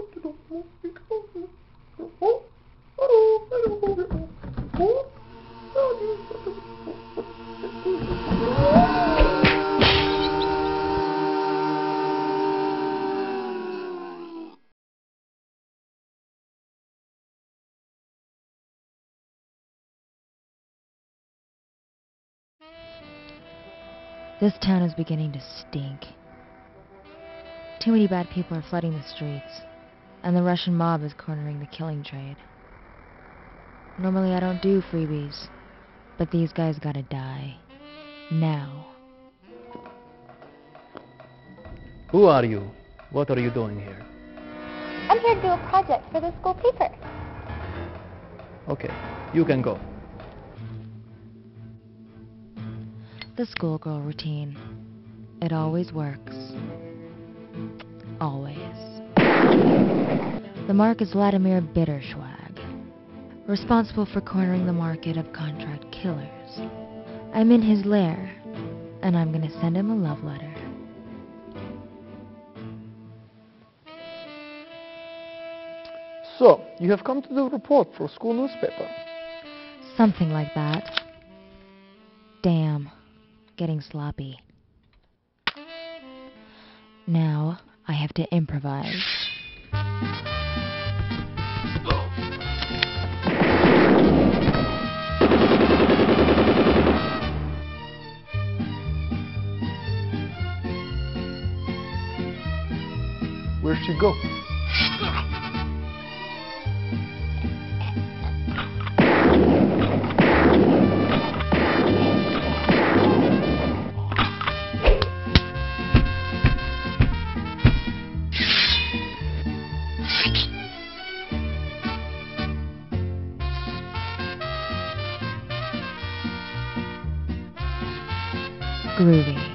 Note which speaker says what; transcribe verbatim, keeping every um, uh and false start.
Speaker 1: This town is beginning to stink. Too many bad people are flooding the streets, and the Russian mob is cornering the killing trade. Normally I don't do freebies, but these guys gotta die. Now.
Speaker 2: Who are you? What are you doing here?
Speaker 3: I'm here to do a project for the school paper.
Speaker 2: Okay, you can go.
Speaker 1: The schoolgirl routine. It always works. Always. The mark is Vladimir Bitterschwag, responsible for cornering the market of contract killers. I'm in his lair, and I'm gonna send him a love letter.
Speaker 4: So, you have come to do a report for a school newspaper.
Speaker 1: Something like that. Damn. Getting sloppy. Now, I have to improvise.
Speaker 4: Where'd she go?
Speaker 1: Groovy.